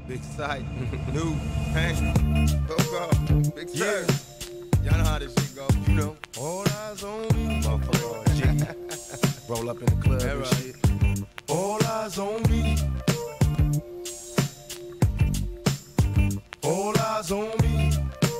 Big sight, new, bang, go, big sight. Y'all know how this shit go, you know. All eyes on me, motherfucker. G. Roll up in the club and shit. All eyes on me. All eyes on me.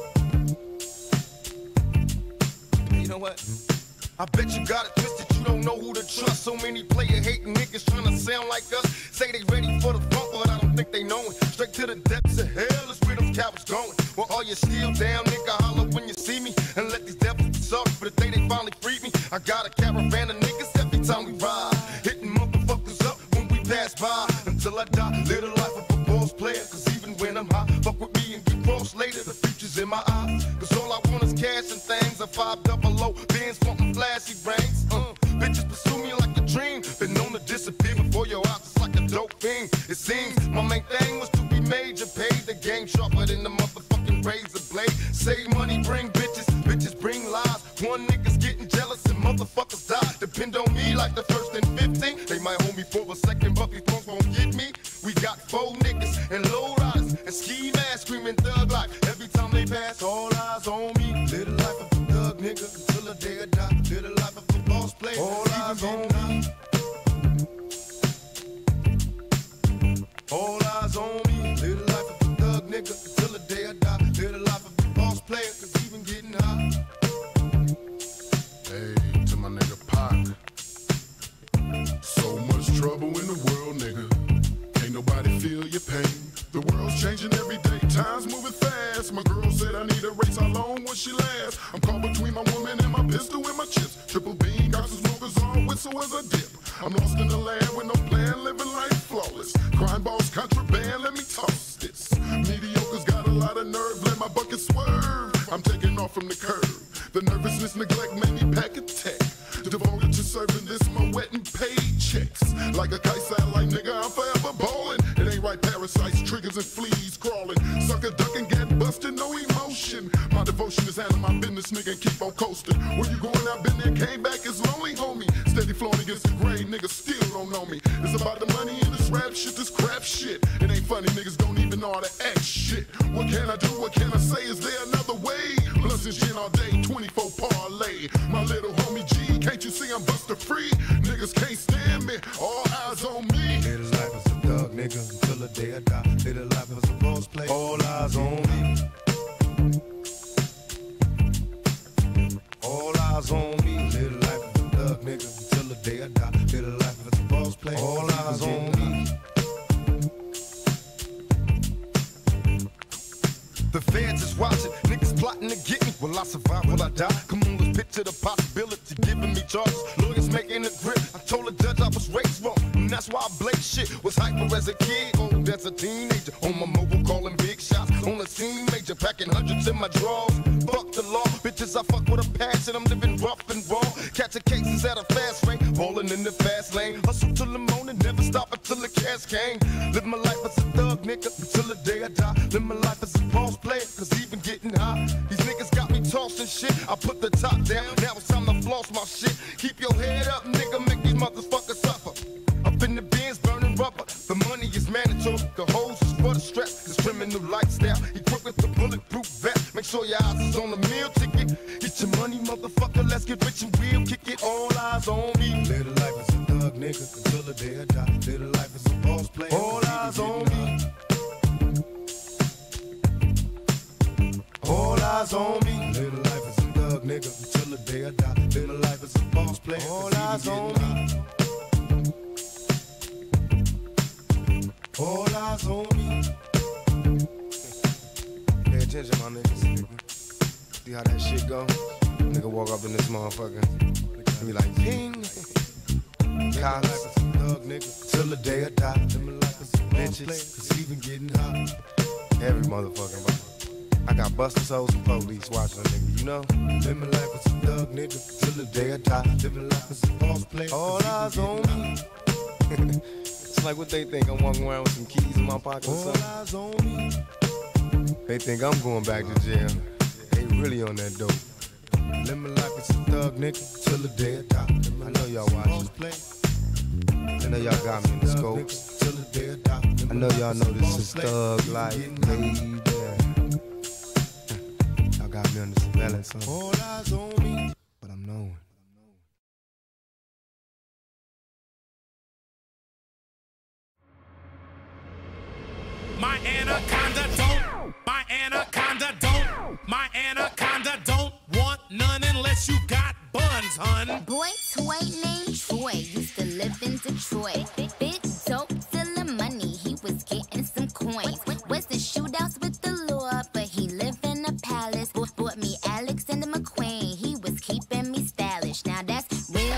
You know what? I bet you got it twisted, you don't know who to trust. So many player hating niggas trying to sound like us. Say they ready for the funk, but I don't think they know it. Straight to the depths of hell is where them cowards going. Well, all you still down, nigga, holler when you see me. And let these devils be sorry for the day they finally freed me. I got a caravan of niggas every time we ride. Hitting motherfuckers up when we pass by. Until I die, live the life of a boss player. Cause even when I'm high, fuck with me and get crossed later. The future's in my eyes. Cause all I want is cash and things. A 500 Benz wantin' flashy rings. Bitches pursue me like a dream. Been known to disappear before your eyes. It's like a dope fiend. It seems my main thing was to be major. Paid the game sharper than the motherfucking razor blade. Save money, bring bitches. Bitches bring lies. One nigga's getting jealous and motherfuckers die. Depend on me like the first and 15. They might hold me for a second, but these punks won't get me. We got 4 niggas and low riders and ski masks screaming thug life. Every time they pass, all eyes on me. Live the life of a thug nigga until the day I die. Live the life of a boss player. All eyes on me. All eyes on me. Live the life of a thug nigga until the day I die. Live the life of a boss player, cause even getting high. Hey, to my nigga Pac. So much trouble in the world, nigga. Can't nobody feel your pain. The world's changing every day, time's moving fast. My girl said I need a race, how long will she last? I'm caught between my woman and my pistol and my chips. Triple beam, got some smokers on, whistle as I dip. I'm lost in the land with no plan, living life flawless. Crime boss, contraband, let me toss this. Mediocre's got a lot of nerve, let my bucket swerve. I'm taking off from the curve. The nervousness, neglect made me pack a tech. Devoted to serving this, my wet and paid checks. Like a kite satellite, nigga, I'm forever ballin'. It ain't right, parasites, triggers and fleas crawling. Sucker ducking, get busted, no emotion. My devotion is handling my business, nigga, and keep on coasting. Where you going, I've been there, came back, it's lonely, homie. Steady flowing against the grain, niggas still don't know me. It's about the money and this rap shit, this crap shit. It ain't funny, niggas don't even know how to act shit. What can I do, what can I say, is there another way? Blunts and gin all day, 24 parlay. My little homie G, can't you see I'm buster free? Niggas can't stand me, all eyes on me. Live the life as a thug nigga until the day I die. Live the life as a boss player. All eyes on me. All eyes on me. Live the life as a thug nigga until the day I die. Live the life as a boss player. All eyes on me. The feds is watching, niggas plotting to get me. Will I survive, will I die? Come on, let's picture the possibility, giving me charges. Lawyers making a grip, I told the judge I was raised wrong. And that's why I blaze shit, was hyper as a kid, old as a teenager. On my mobile calling big shots, on the scene major, packing hundreds in my drawers. Fuck the law, bitches I fuck with a passion, I'm living rough and raw. Catching cases at a fast rate, falling in the fast lane. Hustle till the morning, never stop until the cash came. Live my life as a thug nigga, until the day I die. Live my life as a boss player, cause even getting high. These niggas got me tossing shit. I put the top down, now it's time to floss my shit. Keep your head up, nigga, make these motherfuckers suffer. Up in the bins, burning rubber. The money is mandatory, the hose is for the strap. This criminal lifestyle, equipped with the bulletproof vest. Make sure your eyes is on the meal ticket. Get your money, motherfucker, let's get rich and real. Kick it, all eyes on me. Live the life as a thug nigga until the day I die. Live the life as a boss player. All eyes on me. All eyes on me. Live the life as a thug nigga until the day I die. Live the life as a boss player. All eyes on me. All eyes on me. Pay attention, my niggas. See how that shit go? Nigga walk up in this motherfucker and be like, ping. College, thug nigga till the day I die. Live my life as a bitches, cause even getting hot. Every motherfucking body. I got busted souls and police watching a nigga, you know? Live my life as a thug nigga till the day I die. Live my life as a boss player. All eyes on me. It's like what they think, I'm walking around with some keys in my pocket or something. All eyes on me. They think I'm going back to jail. They really on that dope. Live my life as a thug nigga till the day I die. I know y'all watching. I know y'all got me in the scope. I know y'all know this is Thug Life, baby. Y'all got me under surveillance, huh? All eyes on me, but I'm knowing. My anaconda don't want none unless you got buns, hun. Boy toy named Troy used to live in Detroit. Big dope selling money, he was getting some coins. Was the shootouts with the law, but he lived in a palace. Bought me Alexander McQueen, he was keeping me stylish. Now that's real.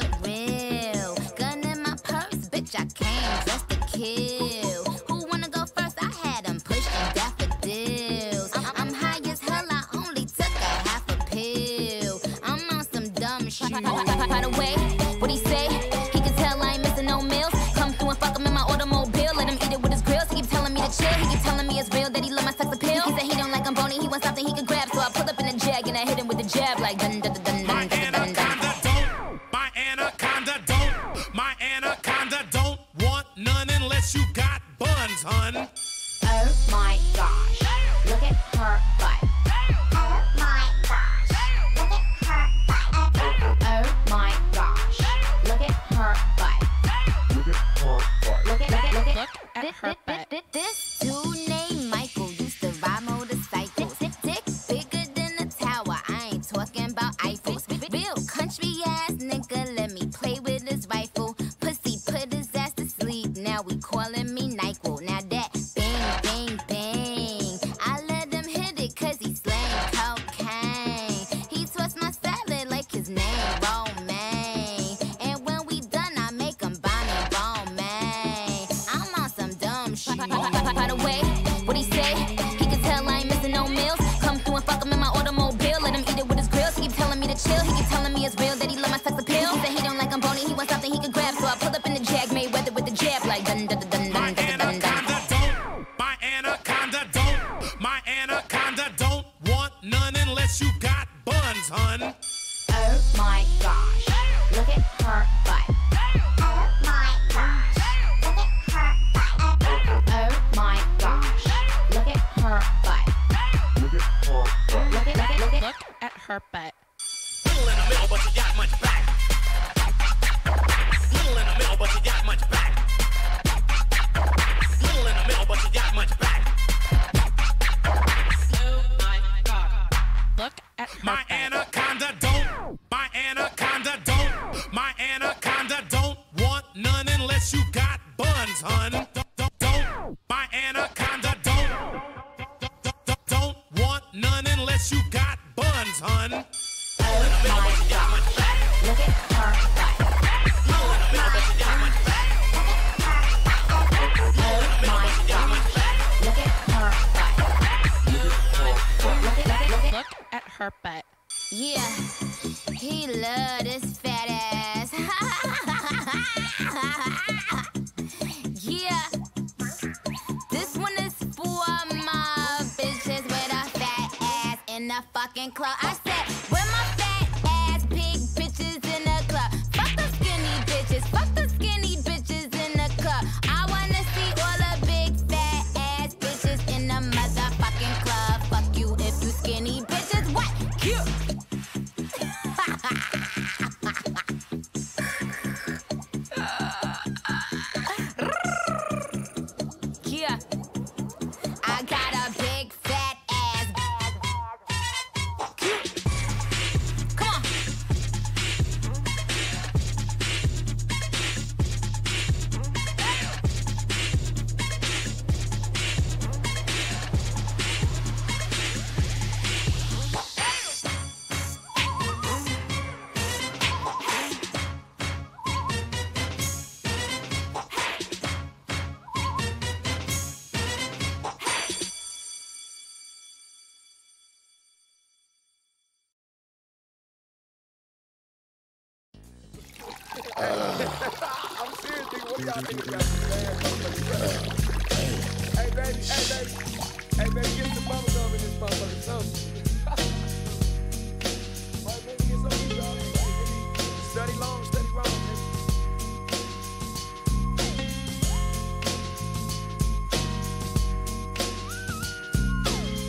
Gun in my purse, bitch, I came just to kill. Who wanna go first? I had him pushing daffodils. I'm high as hell, I only took a half a pill. I'm on some dumb shit. By the way, what he say? He can tell I ain't missing no meals. Come through and fuck him in my automobile. Let him eat it with his grills. He keep telling me to chill. He keep telling me it's real that he love my sex appeal. He said he don't like I'm bony. He wants something he can grab. So I pull up in a jag and I hit him with the jab like dun dun dun dun dun dun dun dun. My anaconda don't want none unless you got buns, hun. Oh my gosh, look at her butt. Oh my gosh, look at her butt. Oh my gosh, look at her butt. Look at her butt. This dude named Michael used to ride motorcycles. Dick bigger than a tower, I ain't talking about Eiffels. Real country ass nigga, let me play with his rifle. Pussy put his ass to sleep, now we calling me NyQuil. Now that bang, bang, bang, I let him hit it cause he slang cocaine. He twists my salad like his name Romaine. And when we done, I make him Bonnie Romaine. I'm on some dumb shit. By the way, what he say? He can tell I ain't missing no meals. Come through and fuck him in my automobile. Let him eat it with his grills. He keep telling me to chill. He keep telling me it's real that he love my sex appeal. He said he don't like I'm bony. He wants something he can grab. So I pull up in the jag, Mayweather with the jab like dun dun dun dun dun dun dun dun. My anaconda don't want none unless you got buns, hun. Oh my gosh, look at her butt. Oh my gosh, look at her butt. Oh my gosh, look at her butt. Look at her butt. Little in the middle, but you got much back. Little in the middle, but you got much back. Little in the middle, but you got much back. Oh my god, look at her My anaconda don't want none unless you got buns, hun. My anaconda don't want none unless you got buns, hun. Oh my god, look at her butt. Oh my god, look at her butt. Look at her butt. Yeah, he love this fat ass. Yeah, this one is for my bitches with a fat ass in the fucking club. I said, where my fat ass big bitches in the club? Fuck the skinny bitches, fuck the skinny bitches in the club. I wanna see all the big fat ass bitches in the motherfucking club. Fuck you if you skinny bitches. What? Cute. Yeah, I got a big fat ass. Cute. Come on. I'm serious, nigga. What do y'all think about this, man? Hey, baby. Hey, baby, get some bubble gum in this motherfucker. Boy, baby, get some of y'all. Study long, study wrong, nigga.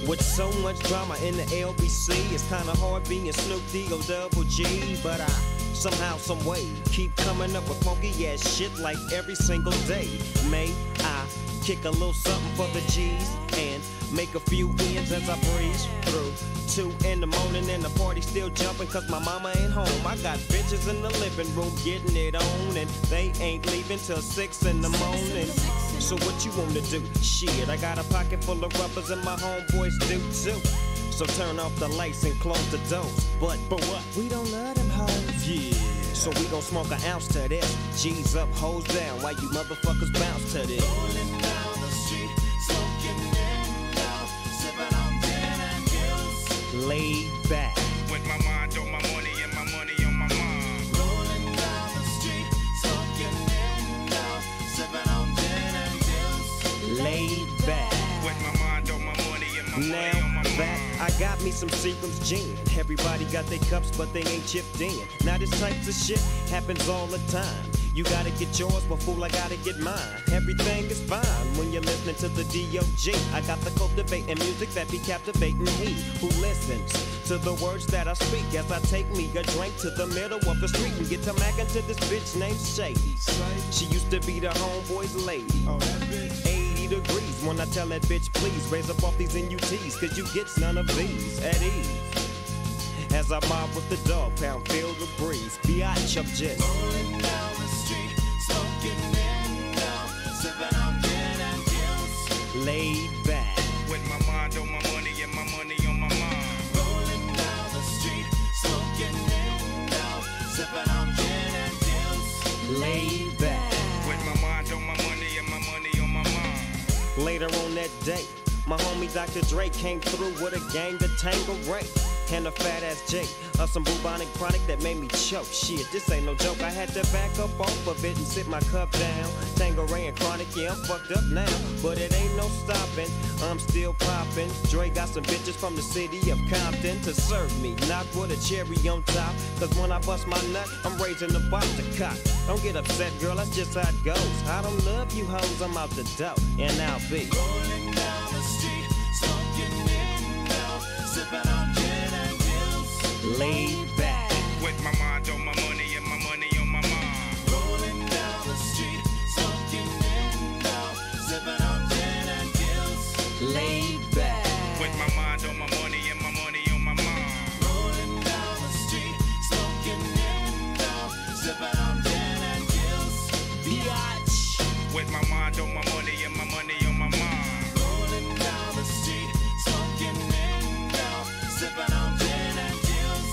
With so much drama in the LBC, it's kinda hard being Snoop D-O double G. But I somehow, some way, keep coming up with funky ass shit like every single day. May I kick a little something for the G's and make a few ends as I breeze through 2 in the morning and the party still jumping cause my mama ain't home. I got bitches in the living room getting it on and they ain't leaving till 6 in the morning. So what you wanna do? Shit, I got a pocket full of rubbers and my homeboys do too. So turn off the lights and close the doors. But what? We don't love them hoes. Yeah. So we gon' smoke an ounce to this. G's up, hoes down, while you motherfuckers bounce to this. Rolling down the street, smoking in out, sipping on gin and gills. Laid back. With my mind on my money and my money on my mind. Rolling down the street, smoking in out, sipping on gin and gills. Laid back. With my mind on my money and my money Now on my back, mind. I got me some Seagram's gin. Everybody got their cups, but they ain't chipped in. Now this type of shit happens all the time. You gotta get yours, but fool, I gotta get mine. Everything is fine when you're listening to the D.O.G. I got the cultivating music that be captivating he who listens to the words that I speak as I take me a drink to the middle of the street and get to mackin' to this bitch named Shady. She used to be the homeboy's lady. 80 degrees when I tell that bitch, please raise up off these NUTs, cause you get none of these at ease. As I mob with the dog pound, feel the breeze. Biatch, I'm just Rolling down the street, smoking in out, sipping on gin and gills. laid back. With my mind on my money and my money on my mind. Rolling down the street, smoking in out, sipping on gin and gills. Laid back. With my mind on my money and my money on my mind. Later on that day, my homie Dr. Dre came through with a gang to Tanqueray and a fat ass J of some bubonic chronic that made me choke. Shit, this ain't no joke. I had to back up off of it and sit my cup down. Tanqueray and chronic, yeah, I'm fucked up now, but it ain't no stopping. I'm still popping. Dre got some bitches from the city of Compton to serve me, not with a cherry on top. Cause when I bust my nut, I'm raising the bar to cock. Don't get upset, girl, that's just how it goes. I don't love you hoes, I'm out the door, and I'll be Rolling down the street, smoking in out, sipping on gin and gills. laid back. With my mind on my money and my money on my mind. Rolling down the street, smoking in out, sipping on gin and gills. Laid back. With my mind on my money and my money on my mind. Rolling down the street, smoking in out, sipping on gin and gills. Biatch. With my mind on my money and my money on my mind. Rolling down the street, smoking in out, sipping on gin and gills.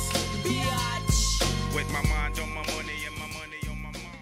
Biatch. With my mind on my money and my money on my mind.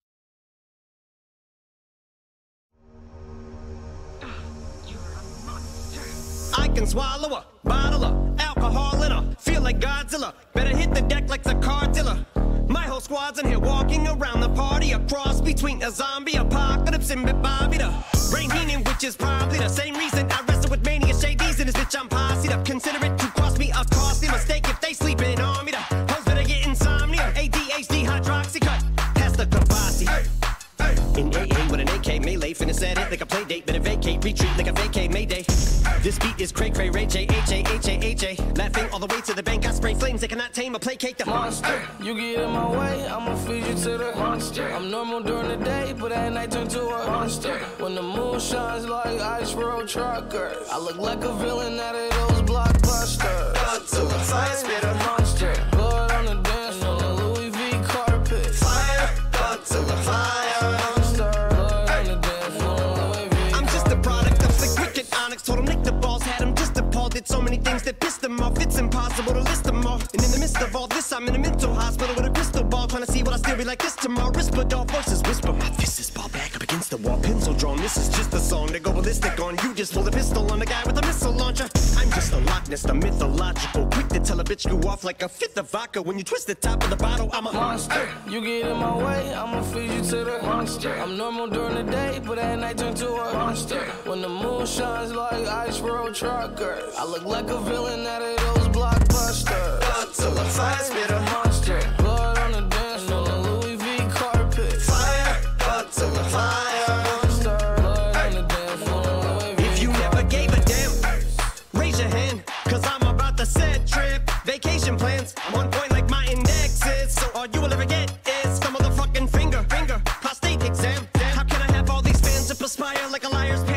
I can swallow a bottle of alcohol in her. Feel like Godzilla. Better hit the deck like the car dealer. My whole squad's in here walking around the party. A cross between a zombie apocalypse and Bobby the Brain Heenan, which is probably the same reason I wrestle with mania shades in this bitch. I'm posse up. Consider it to cost me a costly mistake if they sleeping on me. The hoes better get insomnia. ADHD hydroxy cut. Pass the Kabasi. In AA with an AK melee, finna set it like a play date. Better vacate, retreat like a vacay Mayday. This beat is cray cray, Ray J, H-A, laughing all the way to the bank. I spray flames, they cannot tame or placate the Monster, you get in my way, I'ma feed you to the monster. I'm normal during the day, but at night turn to a monster. When the moon shines like ice road truckers, I look like a villain out of those blockbusters. Up to the fire, spit a Monster, blood on the dance floor, the Louis V carpet. fire, up to the fire. Monster, blood on the dance floor, Louis V. I'm just a product of the wicked onyx. Told him lick the balls, had him just appalled. Did so many things that pissed him off. It's impossible to list them all. And in the midst of all this, I'm in a mental hospital with a crystal ball, trying to see what I still be like this tomorrow. Rispadol voices whisper. My fist is ball back up against the wall, pencil drawn. This is just a song to go ballistic on. You just pull a pistol on the guy with a missile launcher. I'm just a Loch Ness, the mythological. Quick to tell a bitch you off like a fifth of vodka. When you twist the top of the bottle, I'm a Monster, you get in my way, I'ma feed you to the monster. I'm normal during the day, but at night turn to a monster. When the moon shines like ice road truckers, I look like a villain out of those blockbusters. Up to the fire, spit a Monster, blood on the dance floor, the Louis V carpet. fire, up to the fire. Monster, blood on the dance floor, Louis V If you never gave a damn, raise your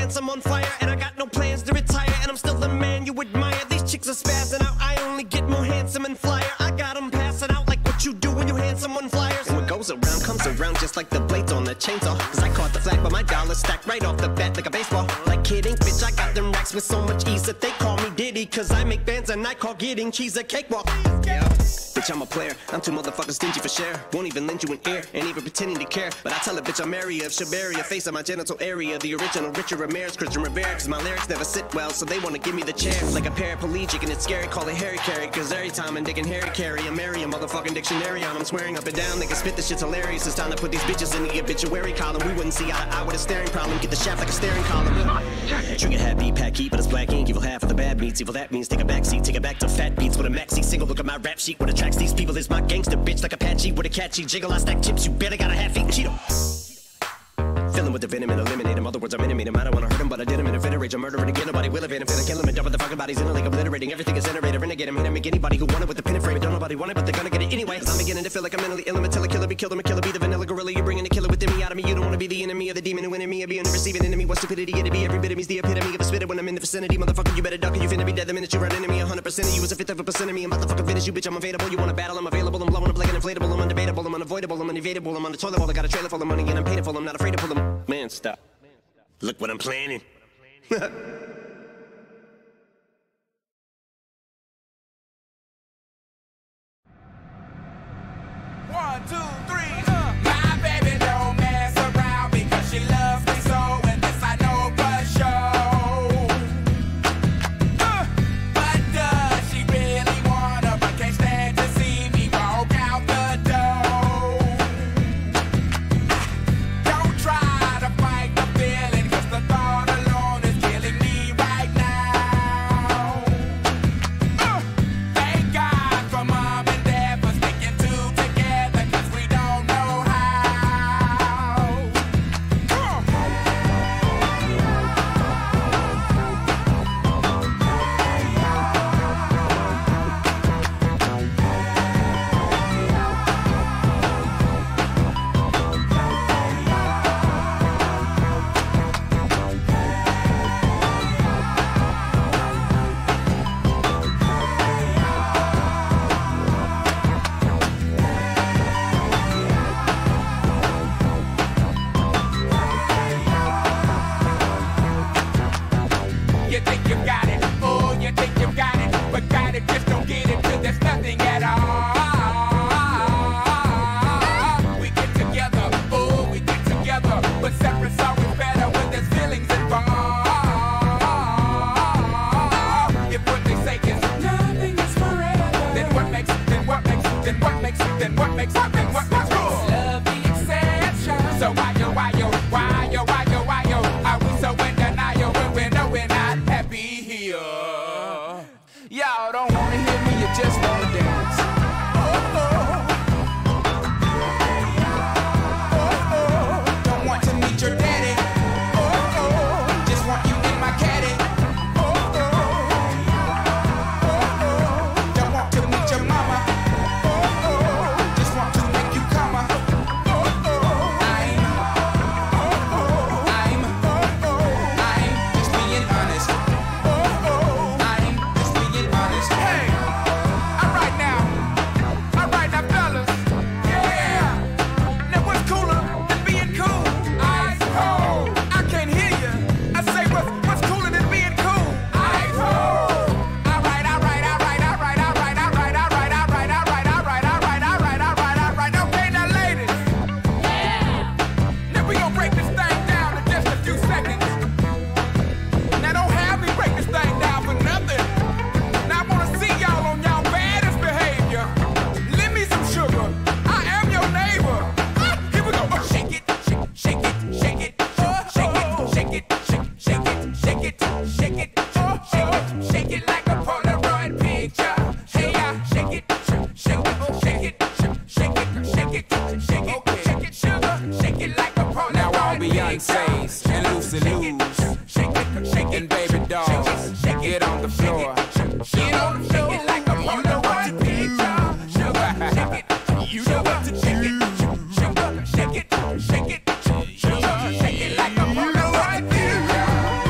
handsome on fire, and I got no plans to retire, and I'm still the man you admire. These chicks are spazzing out, I only get more handsome and flyer. I got them passing out like what you do when you hand someone flyers. And what goes around comes around just like the blades on the chainsaw. Cause I caught the flag, but my dollar stacked right off the bat like a baseball. Like kidding, bitch, I got them racks with so much ease that they call me Diddy. Cause I make bands and I call getting cheese a cakewalk. Yeah. Bitch, I'm a player, I'm too motherfucking stingy for share. Won't even lend you an ear, ain't even pretending to care. But I tell a bitch I'm area of Shabaria, face of my genital area. The original Richard Ramirez, Christian Rivera. Cause my lyrics never sit well, so they wanna give me the chair. Like a paraplegic and it's scary, call it Harry Carry. Cause every time I'm digging Harry Carry, I marry a motherfucking dictionary on. I'm swearing up and down, they can spit this shit's hilarious. It's time to put these bitches in the obituary column. We wouldn't see eye to eye with a staring problem. Get the shaft like a staring column. Trigger happy, packy, but it's black ink. Evil half of the bad meats. Evil that means take a back seat, take it back to fat beats with a maxi single. Look at my rap sheet. What attracts these people is my gangster bitch like Apache with a catchy jiggle. I stack chips, you better got a half-eaten Cheeto. Fill him with the venom and eliminate him. Other words, I'm intimate him. I don't wanna hurt him, but I did him in a fit of rage. I'm murdering again. Nobody will evade him. Finna kill him and dump the fucking bodies in a lake, obliterating everything is iterator. Renegade him, hit him, make anybody who want it with the pin and frame. Don't nobody want it, but they're gonna get it anyway. Cause I'm beginning to feel like I'm mentally ill. Until a killer be killed him, a killer be the vanilla gorilla. You're bringing the killer within me out of me. You don't wanna be the enemy of the demon who in me. Be a receiving enemy. What stupidity it'd be. Every bit of me's the epitome of a spitter when I'm in the vicinity. Motherfucker, you better duck or you finna be dead the minute you run into me. 100% of you is a fifth of a percent of me. I'm about to fucking finish you, bitch. I'm available. You wanna battle? I'm available. I'm blowing up like an inflatable. I'm undebatable. I'm unavoidable. I'm unevadable. I'm on the toilet bowl. I got a trailer full of money and I'm paid for. I'm not afraid to pull them. Man, stop. Look what I'm planning. 1, 2, 3. My baby don't mess around because she loves me so, and this I know for sure. But does she really wanna? But can't stand to see me walk out the door. Don't try to fight the feeling, cause the thought alone is killing me right now. Thank God for mom and dad for sticking two together, cause we don't know how. Come on. You think you got it, oh, you think you got it, but got it, just don't get it, cause there's nothing at all. We get together, oh, we get together, but separate's always better when there's feelings involved. If what they say is nothing is forever, then what makes cool? Love the exception. So why yo, are we so in denial when we know we're not happy here? Y'all don't wanna hear me, you just wanna dance. Don't want to meet your daddy. Just want you in my caddy. Don't want to meet your mama. Just want to make you come. I'm just being honest. I'm just being honest. Hey, all right now, fellas. Yeah. Now what's cooler than being cool? Ice cold. I can't hear you. I say what's cooler than being cool? Ice cold. All right. Okay, now ladies. Now we gonna break this thing down in just a few seconds. Now don't have me break this thing down for nothing. Now I wanna see y'all on y'all baddest behavior. Lend me some sugar. I am your neighbor. Here we go. Shake it, shake it, shake it, shake it, shake it, shake it, shake it, shake it, shake it like a Polaroid picture. Hey, shake it, shake it, shake it, shake it, sugar, shake it like a Polaroid picture. Now all Beyonce's and Lucy Lou's and Baby Dolls, get on the floor. Get on the floor. Shake it like a Polaroid picture. Sugar, shake it. You know what to do. Sugar, shake it, shake it, sugar, shake it like a Polaroid picture.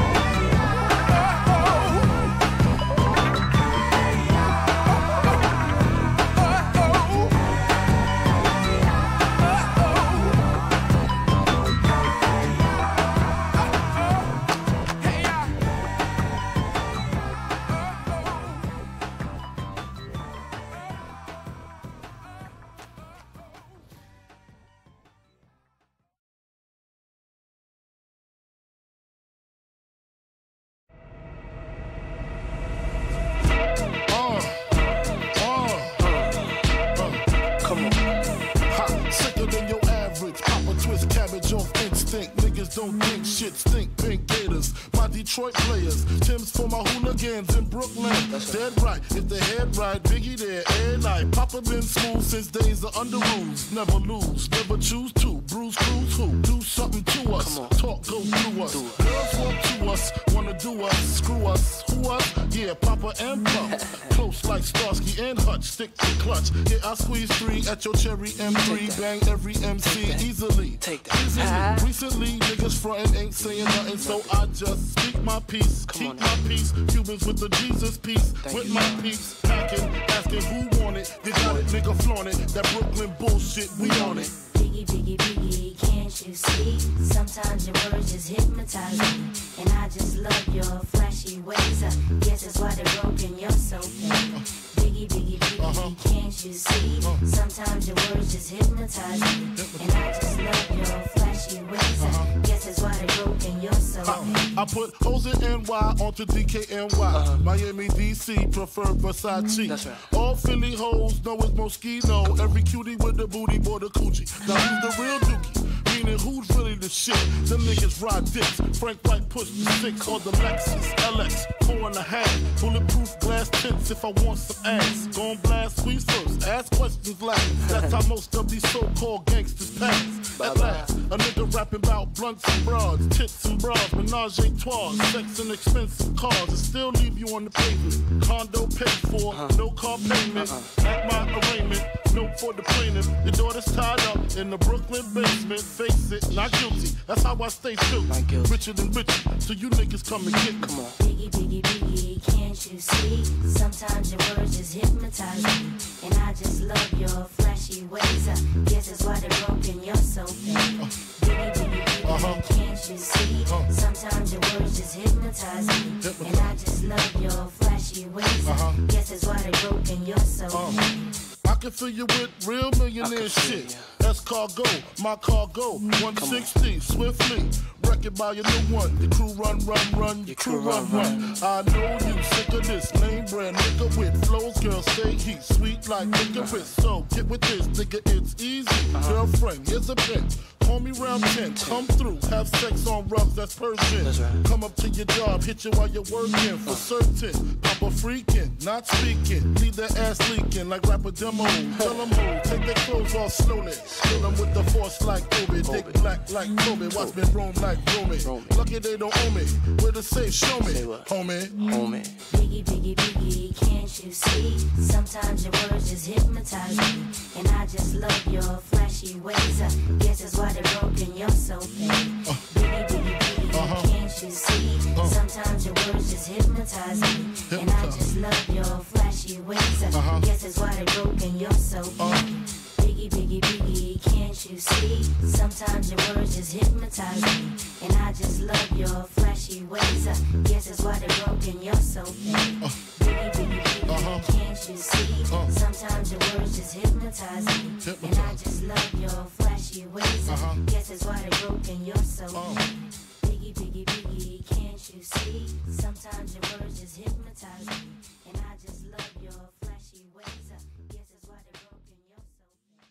stink. Niggas don't think shit stink. Pink Gators, my Detroit players. Tim's for my hooligans in Brooklyn. Dead right, if the head right, Biggie there every night. Papa been smooth since days of under rules. Never lose, never choose to. Bruise, cruise, who? Do something to us. Talk, go through us. Girls want to us, wanna do us. Screw us, who us? Yeah, Papa and Pump. Close like Starsky and Hutch, stick to clutch. Yeah, I squeeze 3 at your cherry M3. Bang every MC easily. Easily. Recently, niggas frontin' ain't saying nothing, so I just speak my peace. Keep my peace. Cubans with the Jesus peace. With my peace. Packing, asking who want it. You got it, nigga flaunt it. That Brooklyn bullshit, we on it. Biggie, Biggie, Biggie, can't you see? Sometimes your words just hypnotize me. And I just love your flashy ways. Guess that's why they're broken, you're so fake. Biggie, Biggie, Biggie, can't you see? Sometimes your words just hypnotize me. And I just love your flashy ways. Guess that's why they're broken, you're so fake. I put O's in NY onto DKNY. Miami, DC, prefer Versace. That's right. All Philly hoes know it's Moschino. Every cutie with the booty, boy, the coochie. Now who's the real dookie? Meaning who's really the shit? Them niggas ride dicks. Frank White push the 6 or the Lexus LX 4.5. Bulletproof glass tints if I want some ass. Gon' blast, squeeze first, ask questions last. That's how most of these so-called gangsters pass. At last, a nigga rapping about blunts and broads, tits and bras, menage a trois, sex and expensive cars, and still leave you on the pavement. Condo paid for, no car payment. At my arraignment, note for the plaintiff. Your daughter's tied up in the Brooklyn basement. Face it, not guilty. That's how I stay filthy. Richer than richer, so you niggas come and get me. Come on. Biggie, Biggie, Biggie, can't you see? Sometimes your words just hypnotize me. And I just love your flashy ways. Guess that's why they're broken, you're so fake. Biggie, Biggie, Biggie, can't you see? Sometimes your words just hypnotize me. And I just love your flashy ways. Guess that's why they're broken, you're so fake. I can fill you with real millionaire shit. That's cargo, my cargo. 160, swiftly. Wreck it by your new one. Your crew run. Your crew run. I know you sick of this name brand nigga with flows. Girls say he's sweet like licorice. So get with this, nigga, it's easy. Girlfriend, here's a bitch. Call me round 10, come through, have sex on rugs, that's Persian. That's right. Come up to your job, hit you while you're working, for certain. Papa freaking, not speaking, leave their ass leaking like rapper demo. Tell them who, take their clothes off slowly. Kill them with the force like Obi, dick black like Kobe, watch me roam like Romy. Lucky they don't owe me, where to say, show me, homie. Biggie, Biggie, Biggie, can't you see? Sometimes your words just hypnotize me. And I just love your flashy ways. Guess that's why they're broken, you're so fake. Biggie, Biggie, Biggie, can't you see? Sometimes your words just hypnotize me. And I just love your flashy ways. Guess that's why they're broken, you're so fake. Biggie, Biggie, Biggie, can't you see? Sometimes your words just hypnotize me. And I just love your flashy ways. Guess that's why they're broken, you're so fake. Biggie, Biggie, Biggie, can't you see? Sometimes your words just hypnotize me. And I just love your flashy ways. Guess that's why they're broken, you're so fake. Biggie, Biggie, Biggie, can't you see? Sometimes your words just hypnotize me. And I just love your flashy ways. Guess that's why they're broken, you're so fake.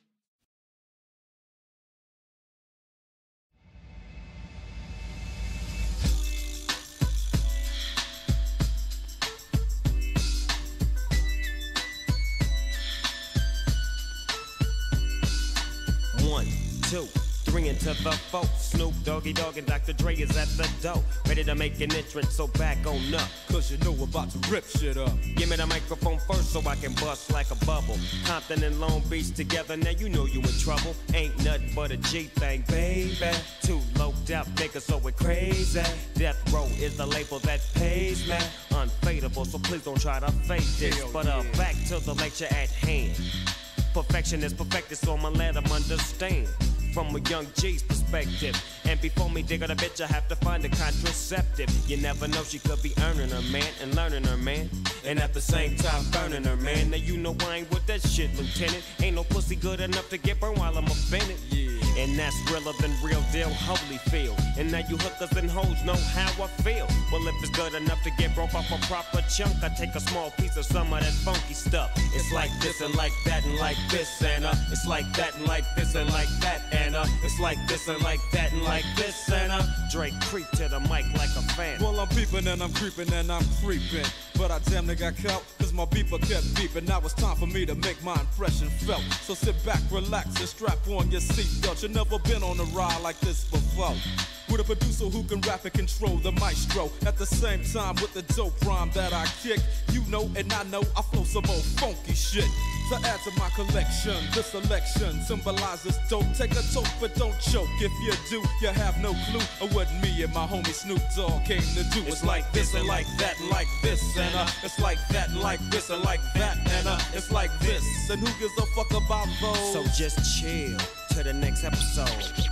One, two, three into the four. Snoop Doggy Dogg and Dr. Dre is at the door, ready to make an entrance, so back on up. Cause you know we're about to rip shit up. Give me the microphone first so I can bust like a bubble. Compton and Long Beach together, now you know you in trouble. Ain't nothing but a G thing, baby. Too loped out niggas, so we're crazy. Death Row is the label that pays me. Unfadable, so please don't try to fake this. But back to the lecture at hand. Perfection is perfected, so I'ma let them understand from a young G's perspective. And before me dig on a bitch, I have to find a contraceptive. You never know, she could be earning her man and learning her man, and at the same time burning her man. Now you know I ain't with that shit, Lieutenant. Ain't no pussy good enough to get burned while I'm offended. Yeah. And that's realer than real deal Holyfield. And now you hookers and hoes know how I feel. Well, if it's good enough to get broke off a proper chunk, I take a small piece of some of that funky stuff. It's like this and like that and like this, and it's like that and like this and like that, and it's like this and like that and like this, and Drake creep to the mic like a fan. Well, I'm peeping and I'm creeping and I'm creeping, but I damn near got caught, cause my beeper kept beeping. Now it's time for me to make my impression felt. So sit back, relax, and strap on your seatbelt. You've never been on a ride like this before. With a producer who can rap and control the maestro. At the same time with the dope rhyme that I kick. You know and I know I flow some old funky shit. To add to my collection, this selection symbolizes dope. Take a toke but don't choke. If you do, you have no clue of what me and my homie Snoop Dogg came to do. It's like this and like that and like this, and it's like that and like this and like that, and it's like this. And who gives a fuck about those? So just chill to the next episode.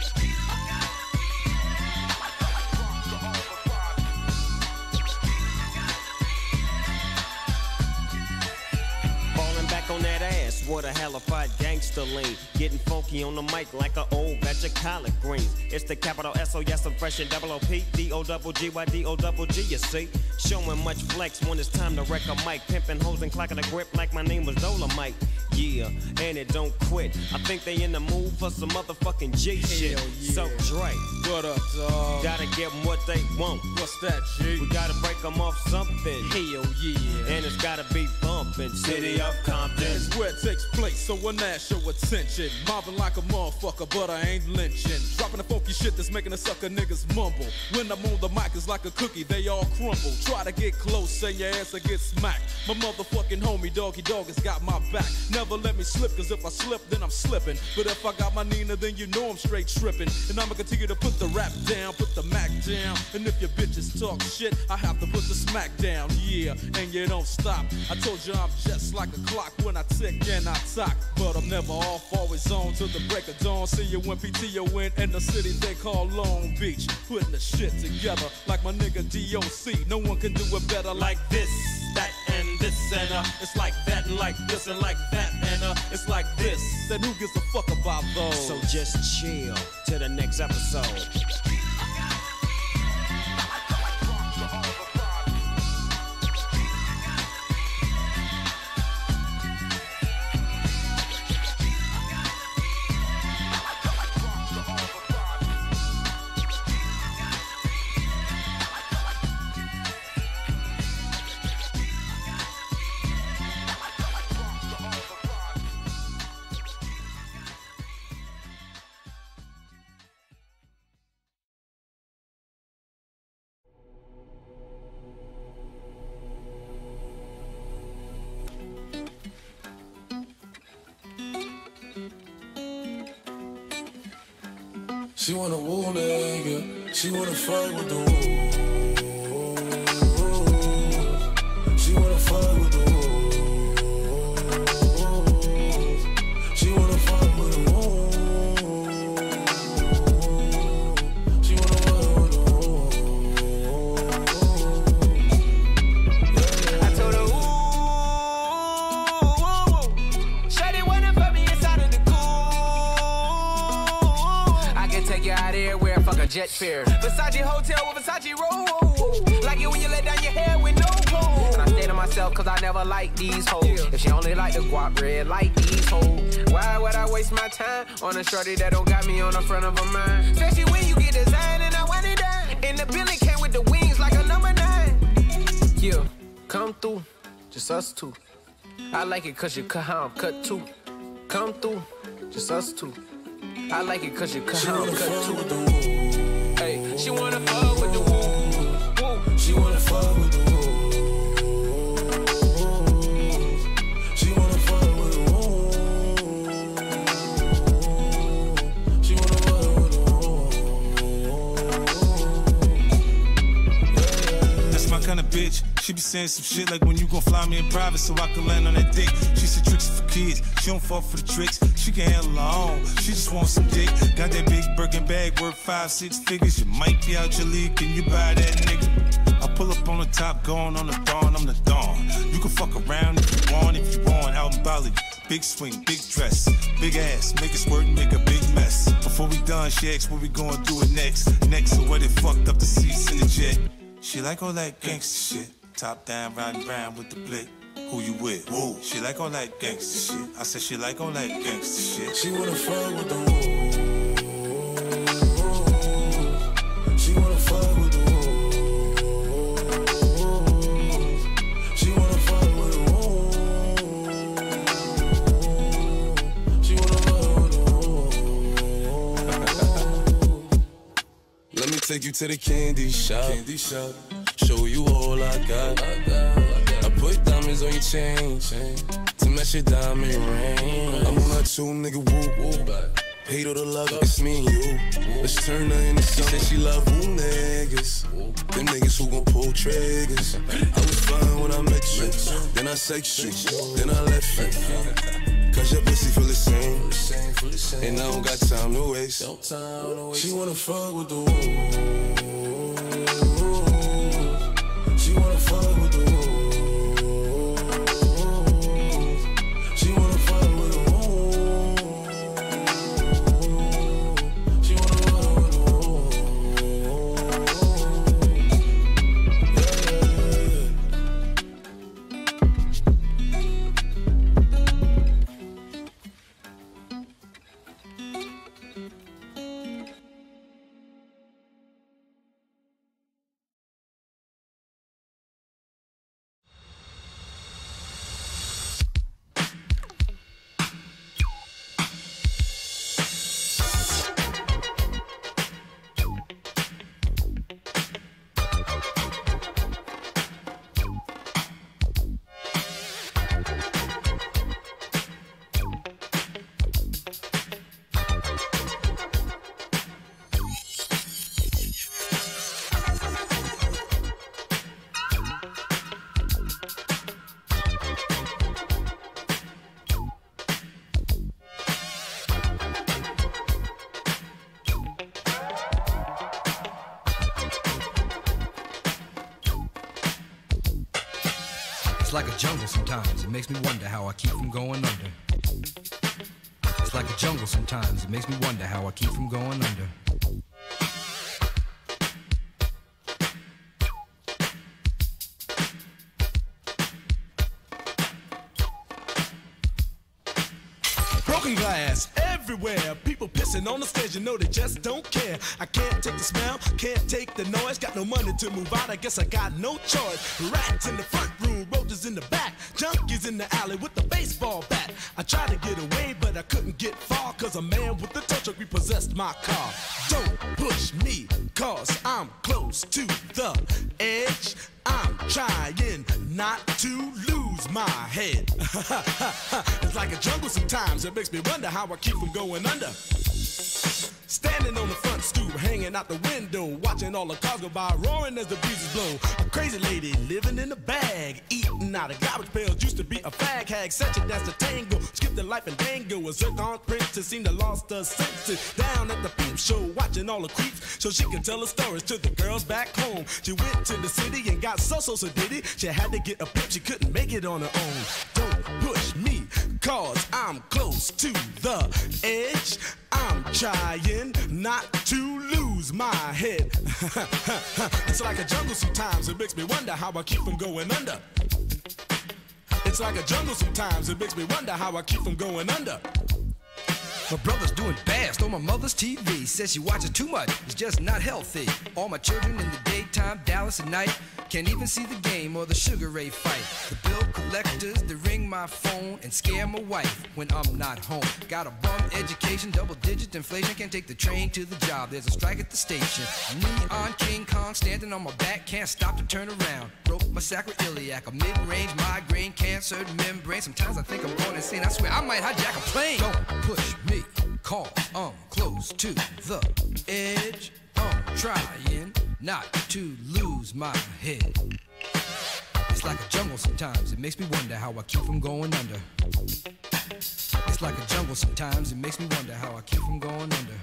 On that ass, what a halified gangster lean. Getting funky on the mic like an old batch of collard greens. It's the capital S, oh yes, I'm fresh and double O-P, D-O-double-G-Y-D-O-double-G, you see. Showing much flex when it's time to wreck a mic. Pimping hoes and clocking a grip like my name was Dolomite. Yeah, and it don't quit. I think they in the mood for some motherfucking G shit. Yeah. So Dre, what up, dog? Gotta give them what they want. What's that, G? We gotta break them off something. Hell yeah. And it's gotta be bumpin'. City of Compton. It's where it takes place, so when that show attention. Mobbing like a motherfucker, but I ain't lynching. Dropping the funky shit that's making the sucker niggas mumble. When I'm on the mic, it's like a cookie, they all crumble. Try to get close and your ass will get smacked. My motherfucking homie, Doggy Dog, has got my back. Never let me slip, cause if I slip, then I'm slipping. But if I got my Nina, then you know I'm straight tripping. And I'ma continue to put the rap down, put the Mac down. And if your bitches talk shit, I have to put the smack down, yeah. And you don't stop. I told you I'm just like a clock when I tick and I talk. But I'm never off, always on till the break of dawn. See you when PTO in the city they call Long Beach. Putting the shit together like my nigga DOC. No one can do it better like this, that, and this, and it's like that, and like this, and like that, and it's like this. Then who gives a fuck about those? So just chill to the next episode. She wanna woo nigga, she wanna fight with the woo. She wanna fight with the woo. She wanna fight with the woo. She wanna fight with the woo. I told her, ooh, shawty wanna put me inside of the cool. I can take you out everywhere, fuck a jet fare. Versace hotel with Versace roll. Like it when you let down your hair with no clothes. And I stay to myself cause I never like these hoes. If she only like the guap red like these hoes. Why would I waste my time on a shorty that don't got me on the front of her mind? Especially when you get designed and I want it done. And the building came with the wings like a number 9. Yeah, come through, just us two. I like it cause you cut how I'm cut too. Come through, just us two. I like it cause you cut how I'm cut too. Hey, she wanna fuck with the woo. She wanna fuck with the woo. She wanna fuck with the woo. She wanna fuck with the woo. That's my kind of bitch. She be saying some shit like when you gon' fly me in private so I can land on that dick. She said tricks for kids, she don't fall for the tricks. She can handle her own, she just wants some dick. Got that big Birkin bag worth 5-6 figures. You might be out your league, can you buy that nigga? I pull up on the top, going on the dawn, I'm the dawn. You can fuck around if you want, out in Bali. Big swing, big dress, big ass, make it squirt and make a big mess. Before we done, she asked what we gonna do it next. Next, so where they fucked up the seats in the jet. She like all that gangsta shit. Top down, riding round with the blick. Who you with? Whoa. She like all that gangsta shit. I said she like all that gangsta shit. She wanna fuck with the wolves. She wanna fuck with the wolves. She wanna fuck with the wolves. She wanna fuck with the wolves. Let me take you to the candy shop. Show you all I got. I put diamonds on your chain to match your diamond ring. I'm on that two nigga whoop. Hate all the love, it's me and you. Let's turn her into something. She love who niggas. Them niggas who gon' pull triggers. I was fine when I met you. Then I sex you. Then I left you. Cause your pussy feel the same. And I don't got time to waste. She wanna fuck with the wolves. She wanna fuck with the wolves. She wanna fuck with the wolves. She wanna fuck with the wolves. It's like a jungle sometimes, it makes me wonder how I keep from going under. It's like a jungle sometimes, it makes me wonder how I keep from going under. Broken glass everywhere, people pissing on the stage, you know they just don't care. I can't take the smell, can't take the noise, got no money to move out, I guess I got no choice. Rats in the front room, roaches in the back, junkies in the alley with the baseball bat. I tried to get away, but I couldn't get far, cause a man with the tow truck repossessed my car. Don't push me, cause I'm close to the edge. I'm trying not to lose my head. It's like a jungle sometimes, it makes me wonder how I keep from going under. Standing on the front stoop, hanging out the window, watching all the cars go by, roaring as the breezes blow. A crazy lady living in a bag, eating out of garbage pails, used to be a fag hag, such a dance to tango, skipped the life and dango. A zircon princess seemed to lost her senses, down at the peep show, watching all the creeps, so she could tell her stories to the girls back home. She went to the city and got so did it, she had to get a pimp, she couldn't make it on her own. Don't push me, cause I'm close to the edge. I'm trying not to lose my head. It's like a jungle sometimes, it makes me wonder how I keep from going under. It's like a jungle sometimes, it makes me wonder how I keep from going under. My brother's doing bad, stole my mother's TV. Says she watches too much, it's just not healthy. All my children in the daytime, Dallas at night. Can't even see the game or the Sugar Ray fight. The bill collectors, they ring my phone and scare my wife when I'm not home. Got a bum education, double-digit inflation. Can't take the train to the job, there's a strike at the station. Neon King Kong standing on my back, can't stop to turn around. Broke my sacroiliac, a mid-range migraine, cancer membrane. Sometimes I think I'm going insane, I swear I might hijack a plane. Don't push me, cause I'm close to the edge. I'm trying not to lose my head. It's like a jungle sometimes, it makes me wonder how I keep from going under. It's like a jungle sometimes, it makes me wonder how I keep from going under.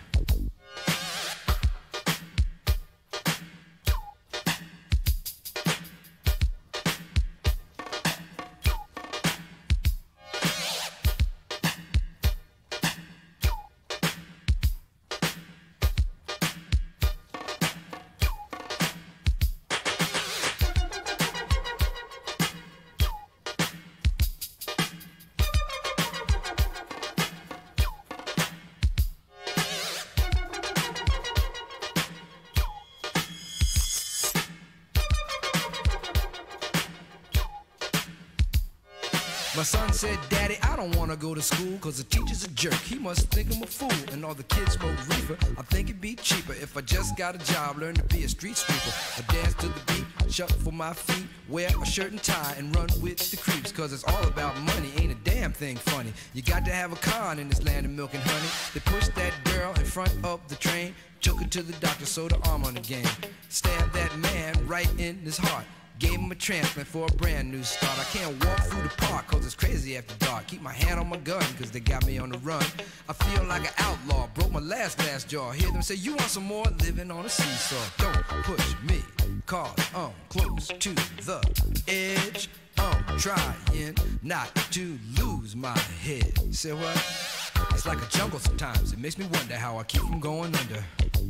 My son said, Daddy, I don't wanna go to school, cause the teacher's a jerk. He must think I'm a fool, and all the kids smoke reefer. I think it'd be cheaper if I just got a job, learn to be a street sweeper. I dance to the beat, shuffle my feet, wear a shirt and tie, and run with the creeps. Cause it's all about money, ain't a damn thing funny. You got to have a con in this land of milk and honey. They pushed that girl in front of the train, took her to the doctor, sewed her arm on the game. Stabbed that man right in his heart, gave him a transplant for a brand new start. I can't walk through the park cause it's crazy after dark. Keep my hand on my gun cause they got me on the run. I feel like an outlaw, broke my last jaw. Hear them say, you want some more? Living on a seesaw. Don't push me cause I'm close to the edge. I'm trying not to lose my head. You say what? It's like a jungle sometimes. It makes me wonder how I keep from going under.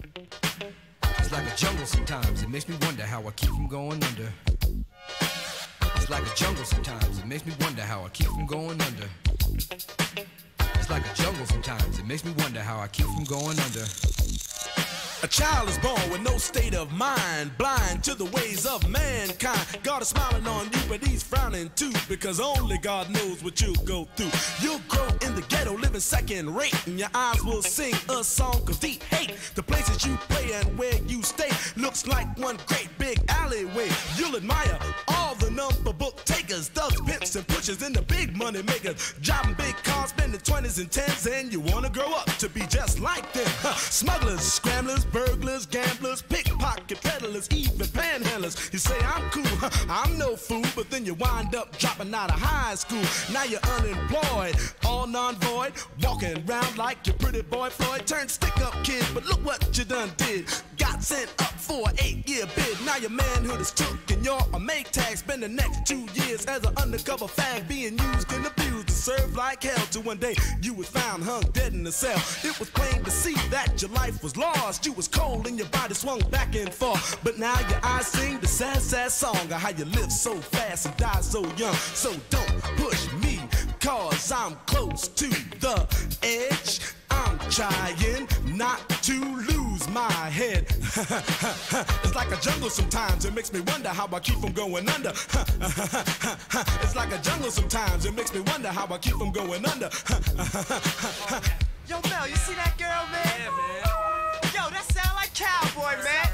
It's like a jungle sometimes. It makes me wonder how I keep from going under. It's like a jungle sometimes. It makes me wonder how I keep from going under. It's like a jungle sometimes. It makes me wonder how I keep from going under. A child is born with no state of mind, blind to the ways of mankind. God is smiling on you, but he's frowning too, because only God knows what you'll go through. You'll grow in the ghetto, living second rate, and your eyes will sing a song of deep hate. The places you play and where you stay looks like one great big alleyway. You'll admire all the number book takers, thugs, pimps, and pushers, and the big money makers, driving big cars, spending 20s and 10s, and you wanna grow up to be just like them. Smugglers, scramblers, burglars, gamblers, pickpocket peddlers, even panhandlers. You say I'm cool, I'm no fool, but then you wind up dropping out of high school. Now you're unemployed, all non-void, walking around like your pretty boy Floyd. Turned stick-up kid, but look what you done did. Got sent up for an 8-year bid. Now your manhood is took and you're a make tag. Spend the next 2 years as an undercover fag, being used and abused to serve like hell. Till one day you was found hung dead in a cell. It was plain to see that your life was lost. You was cold and your body swung back and forth. But now your eyes sing the sad, sad song of how you live so fast and die so young. So don't push me, cause I'm close to the edge. I'm trying not to lose my head. It's like a jungle sometimes. It makes me wonder how I keep from going under. It's like a jungle sometimes. It makes me wonder how I keep from going under. Yo, Mel, you see that girl, man? Yeah, man. Yo, that sound like Cowboy, man.